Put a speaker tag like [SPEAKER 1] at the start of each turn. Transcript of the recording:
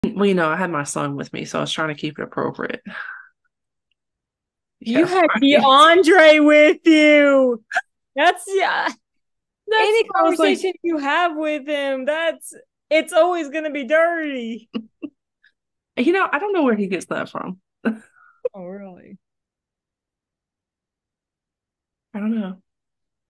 [SPEAKER 1] Well, I had my son with me, so I was trying to keep it appropriate.
[SPEAKER 2] You
[SPEAKER 1] Yeah,
[SPEAKER 2] had
[SPEAKER 1] right.
[SPEAKER 2] DeAndre with you. That's yeah.
[SPEAKER 1] That's
[SPEAKER 2] Any
[SPEAKER 1] I was like,
[SPEAKER 2] conversation you have with him, it's always gonna be dirty.
[SPEAKER 1] I don't know where he gets that from.
[SPEAKER 2] Oh, really?
[SPEAKER 1] I don't know.